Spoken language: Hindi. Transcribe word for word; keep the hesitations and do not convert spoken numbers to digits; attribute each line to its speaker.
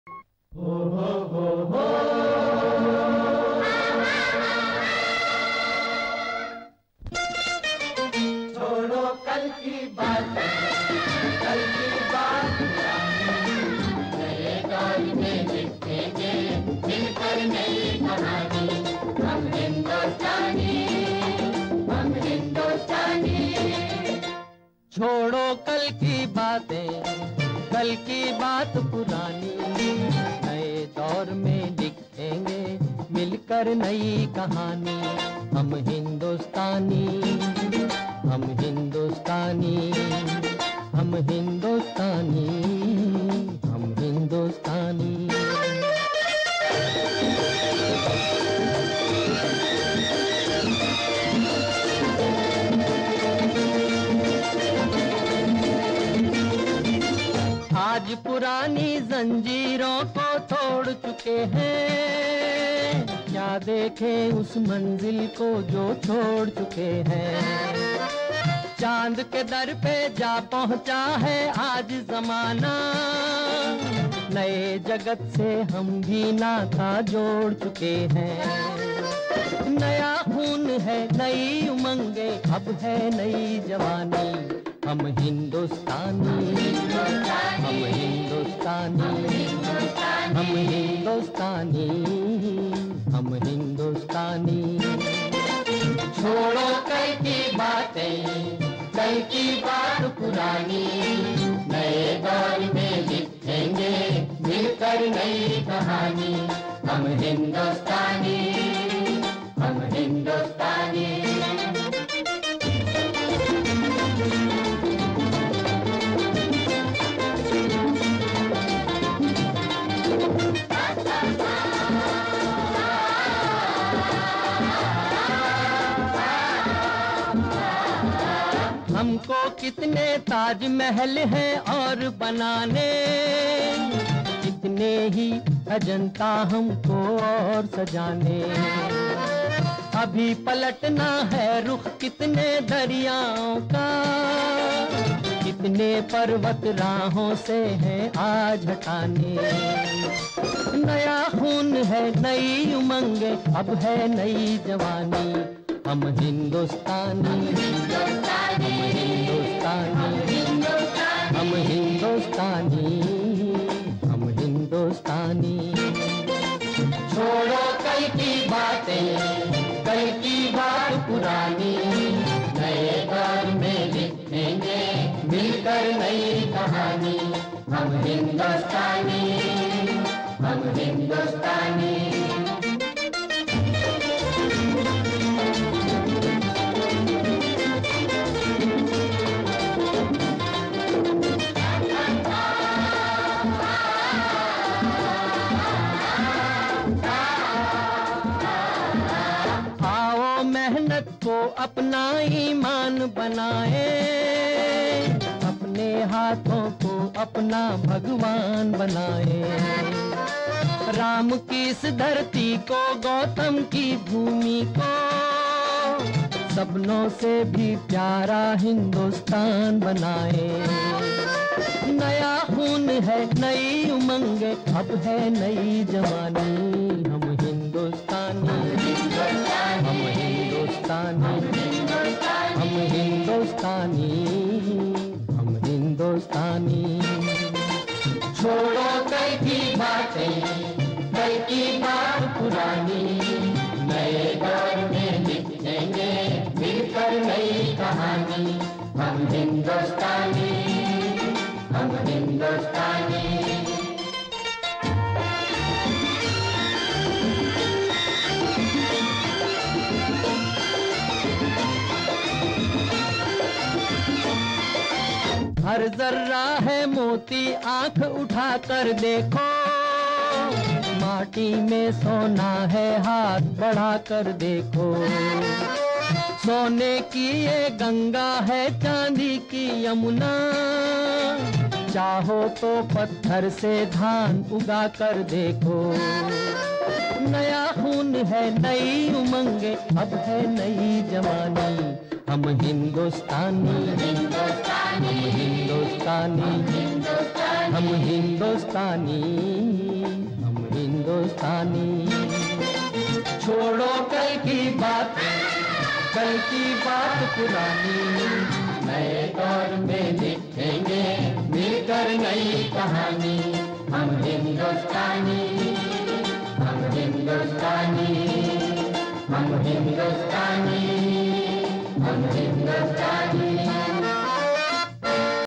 Speaker 1: हो हो हो हो छोड़ो कल की बात, कल की बात नए दौर में लिखेंगे मिलकर नई कहानी। हम हिंदुस्तानी, हम हिंदुस्तानी।
Speaker 2: छोड़ो कल की बातें, कल की बात पुरानी, नए दौर में लिखेंगे मिलकर नई कहानी। हम हिंदुस्तानी, हम हिंदुस्तानी, हम हिंदुस्तानी, हम हिंदुस्तानी। आज पुरानी जंजीरों को तोड़ चुके हैं, क्या देखें उस मंजिल को जो छोड़ चुके हैं। चांद के दर पे जा पहुंचा है आज जमाना, नए जगत से हम भी नाता जोड़ चुके हैं। नया खून है, नई उमंगे, अब है नई जवानी। हम हिंदुस्तानी, हम हिंदुस्तानी, हम हिंदुस्तानी, हम हिंदुस्तानी।
Speaker 1: छोड़ो कल की बातें, कल की बात पुरानी, नए दौर में लिखेंगे मिलकर नई कहानी। हम हिंदुस्तानी, हम हिंदुस्तानी।
Speaker 2: हमको कितने ताजमहल हैं और बनाने, कितने ही अजंता हमको और सजाने। अभी पलटना है रुख कितने दरियाओं का, कितने पर्वत राहों से हैं आज हटाने। नया खून है, नई उमंगे, अब है नई जवानी। हम हिंदुस्तानी, हम हिंदुस्तानी, हम हिंदुस्तानी, हम हिंदुस्तानी।
Speaker 1: छोड़ो कल की बातें, कल की बात पुरानी, नए दौर में लिखेंगे मिलकर नई कहानी। हम हिंदुस्तानी, हम हिंदुस्तानी।
Speaker 2: मेहनत को अपना ईमान बनाए, अपने हाथों को अपना भगवान बनाए। राम की इस धरती को, गौतम की भूमि को, सपनों से भी प्यारा हिंदुस्तान बनाए। नया खून है, नई उमंगे, अब है नई जवानी। हम हिंदुस्तानी, हम हिंदुस्तानी, हम हिंदुस्तानी, हम हिंदुस्तानी।
Speaker 1: छोड़ो कल की बातें, कल की बात पुरानी, नए दौर में लिखेंगे मिलकर नई कहानी। हम हिंदुस्तानी, हम हिंदुस्तानी।
Speaker 2: हर जर्रा है मोती, आंख उठा कर देखो, माटी में सोना है, हाथ बढ़ा कर देखो। सोने की ये गंगा है, चांदी की यमुना, चाहो तो पत्थर से धान उगा कर देखो। नया खून है, नई उमंगे, अब है नई जवानी। हम हिंदुस्तानी, हम हिंदुस्तानी, हम हिंदुस्तानी। कहानी। छोड़ो कल की बात, कल की बात पुरानी, नए दौर में लिखेंगे मिलकर नई कहानी। हम हिंदुस्तानी, हम हिंदुस्तानी, हम हिंदुस्तानी, हम हिंदुस्तानी।